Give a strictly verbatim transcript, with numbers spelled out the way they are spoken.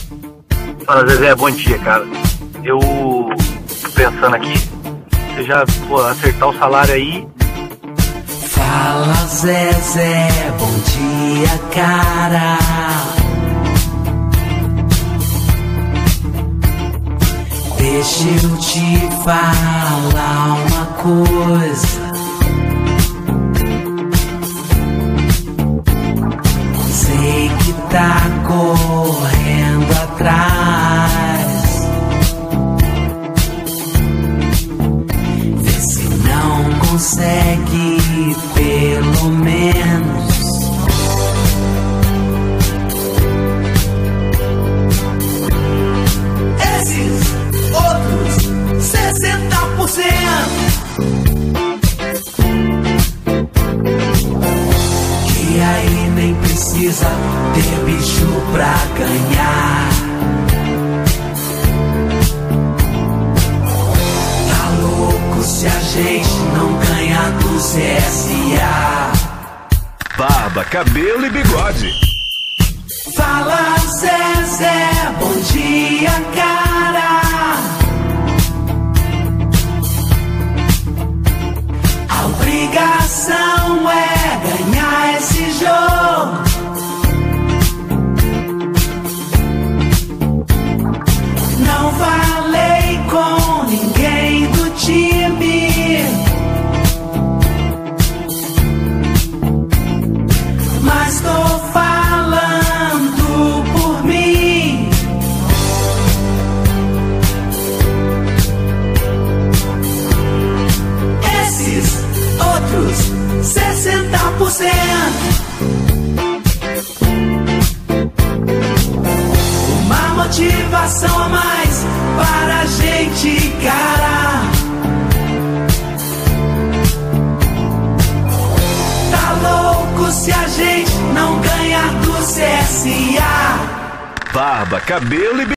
Fala, Zezé, bom dia, cara. Eu tô pensando aqui, você já, pô, acertar o salário aí. Fala, Zezé, bom dia, cara. Deixa eu te falar uma coisa. Sei que tá correndo atrás. Vê se não consegue pelo menos esses outros sessenta por cento. E aí nem precisa ter bicho pra ganhar. Tá louco se a gente não ganha do C S A. Barba, cabelo e bigode. Fala, Zezé, bom dia, cara. A obrigação é ganhar esse jogo. Não falei com ninguém do time. Mas tô falando por mim. Esses outros sessenta por cento. Uma motivação a mais para a gente encarar. Tá louco se a gente não ganhar do C S A. Barba, cabelo e bigode.